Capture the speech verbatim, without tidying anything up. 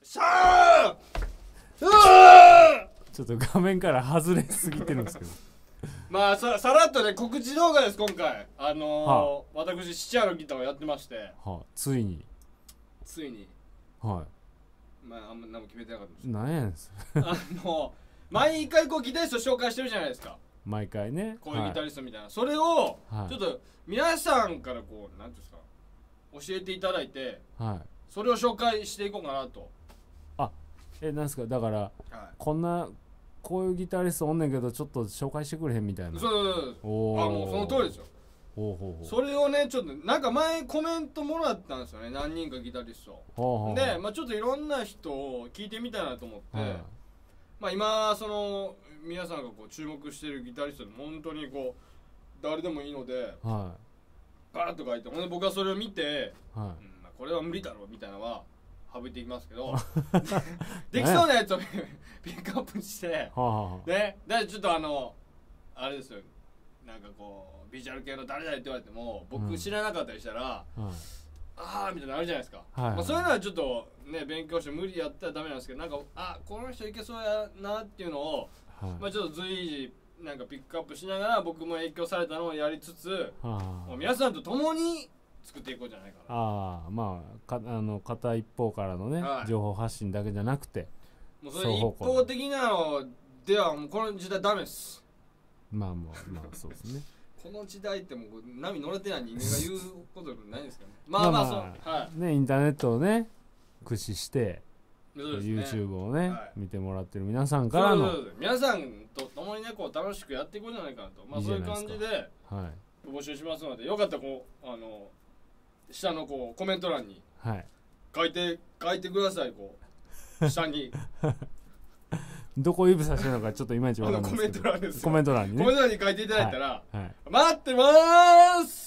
しゃーうわちょっと画面から外れすぎてるんですけどまあささらっとね告知動画です今回あのーはあ、私シチャーのギターをやってまして、 はあ、ついについにはまああんま何も決めてなかったんですいなんやねんすあの毎回こうギタリスト紹介してるじゃないですか毎回ねこういうギタリストみたいな、はい、それをちょっと皆さんからこうなんていうんですか教えていただいて、 はい、 それを紹介していこうかなと。 あえなんですかだから、はい、こんなこういうギタリストおんねんけどちょっと紹介してくれへんみたいな。 そうそうそうおあもうその通りですよ。 ほうほうほうそれをねちょっとなんか前コメントもらったんですよね何人かギタリストほうほうほうで、まあ、ちょっといろんな人を聞いてみたいなと思って、はい、まあ今その皆さんがこう注目してるギタリストで本当にこう誰でもいいので、はい、バーッと書いてほんで僕はそれを見て、はいうんまあ、これは無理だろうみたいなのは省いていきますけどできそうなやつをピックアップしてででちょっとあのあれですよなんかこうビジュアル系の誰だって言われても僕知らなかったりしたら、うん、ああみたいなのあるじゃないですか、はいはいまあ、そういうのはちょっとね勉強して無理やったらダメなんですけどなんかあこの人いけそうやなっていうのを、はいまあ、ちょっと随時なんかピックアップしながら僕も影響されたのをやりつつ、はあ、もう皆さんと共に作っていこうじゃないかなああまあかあの片一方からのね、はい、情報発信だけじゃなくてもうそれ一方的なのではもうこの時代ダメですまあまあまあそうですねこの時代ってもう波乗れてない人間が言うことないですかねまあまあそう、まあはい、ねインターネットをね駆使してね、YouTube をね、はい、見てもらってる皆さんからの皆さんと共にねこう楽しくやっていこうじゃないかなとまあそういう感じで募集しますのでよかったらこうあの下のこうコメント欄に書いて、はい、書いてくださいこう下にどこ指さしてるのかちょっといまいち分かんないですけどコメント欄ですコメント欄にねコメント欄に書いていただいたら、 はいはい、 待ってまーす